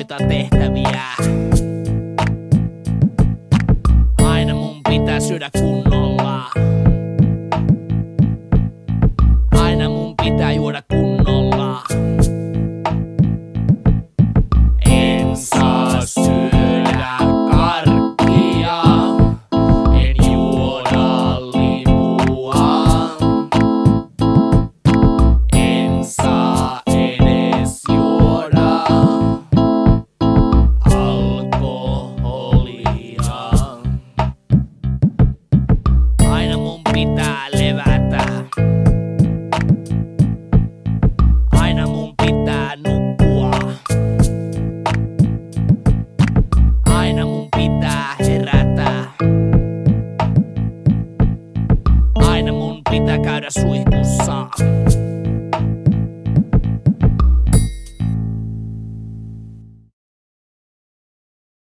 muita tehtäviä. Aina mun pitää syödä kunnolla. Aina mun pitää juoda kunnolla. En saa syödä karkkia, en juoda limua. En saa edes juoda alkoholia. Aina mun pitää levätä. Aina mun pitää nukkua. Aina mun pitää herätä. Aina mun pitää käydä suihkussa.